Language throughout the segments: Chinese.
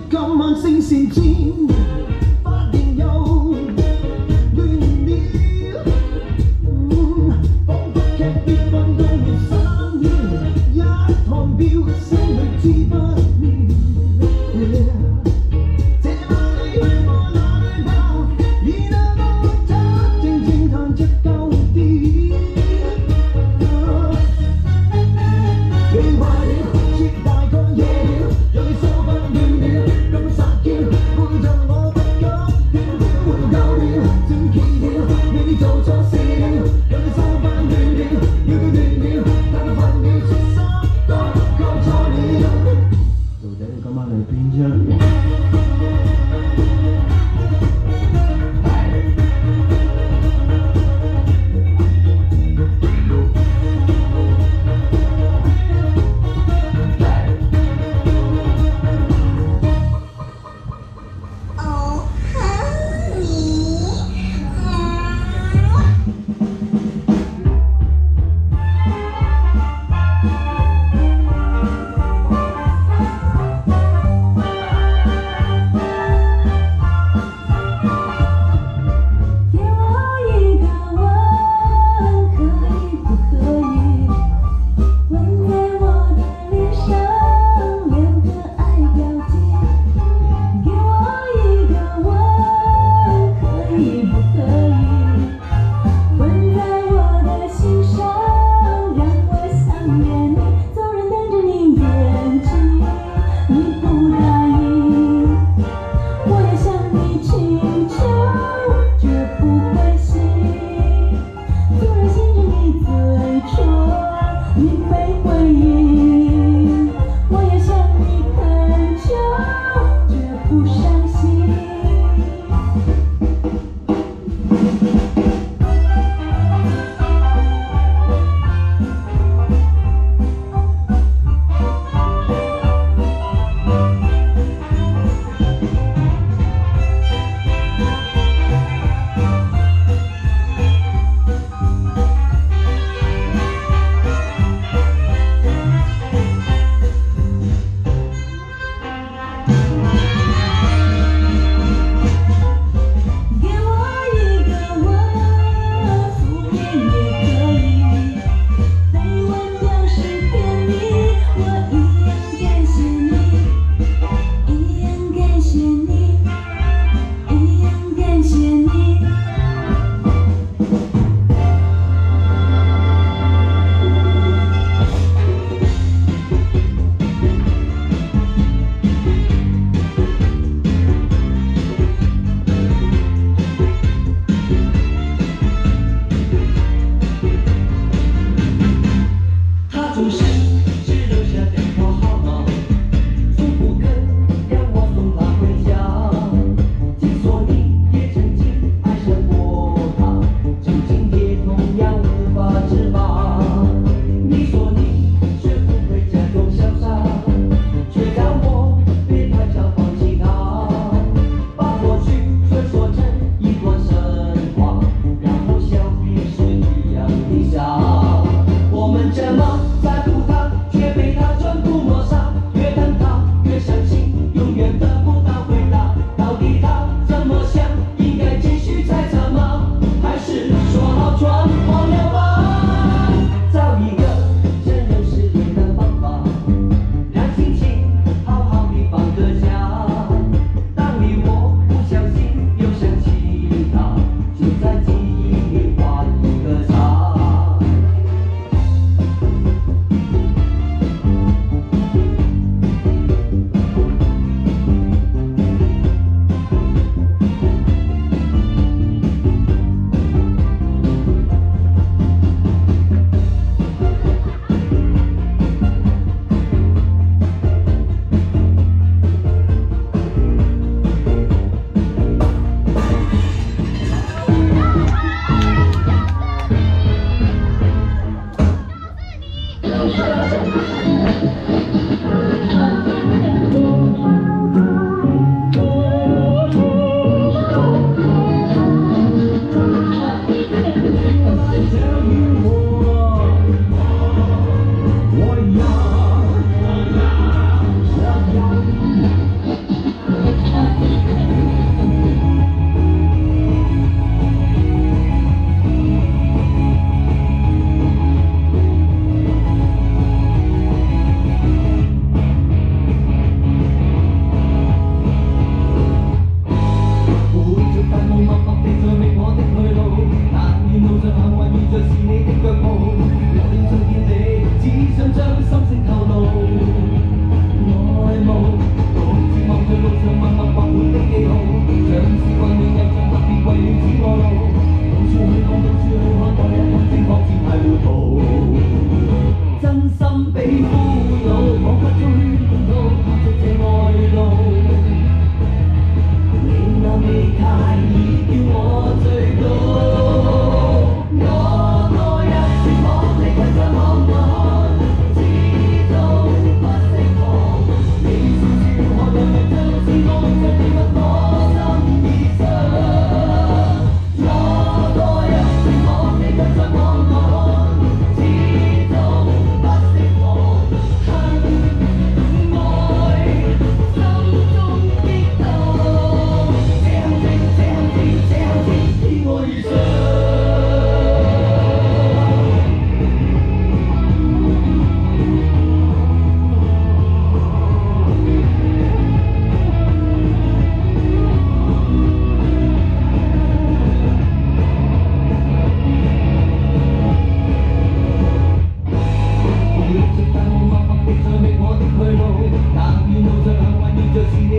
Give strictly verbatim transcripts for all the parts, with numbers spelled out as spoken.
今晚聲線尖，發現又亂了。嗯，彷彿劇別運動員散了，一趟飆升去知不了。Yeah. 這晚你去我哪裏跑？而那個他靜靜彈着舊調。你壞了，説大個夜了，讓你手不亂了，根本撒嬌，背着我不敢斷了，活到夠了，整奇了，你做錯事了，讓你手不亂了，要佢斷了，但我犯了錯失都夠錯了。到底你今晚嚟邊啫？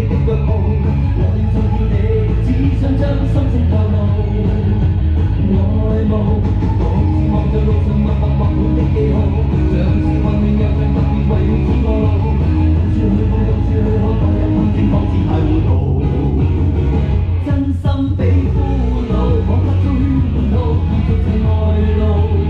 的腳步，我要做要你，只想將心聲透露。愛慕，獨自望着路上默默畫滿的記號，像是運命又像特別為了指個路，到處去到到處去，可待一分天荒只太糊塗。真心比俘虜，彷彿遭圈套，見到這愛路。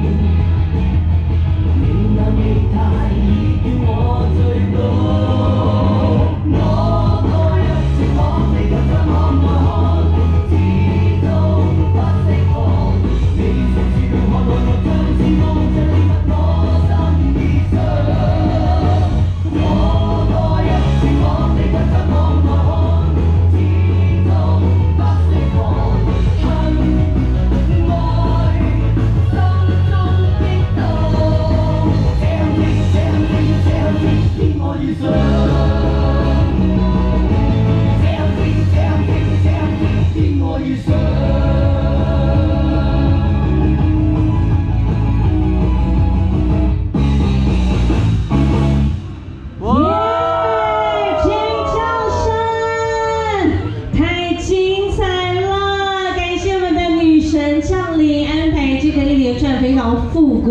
你那美態已叫我醉倒，我多一次望你卻怎可愛看，知道不釋放。你甚至讓我內內像是望着你不我心已傷。我多一次望你卻怎可愛看，知道不釋放。恨愛心中激動，這樣的這樣的這樣的偏我遇上。這樣的這樣的這樣的偏我遇上。 耶！尖叫声，太精彩了！感谢我们的女神降临，安排这个一连串非常复古。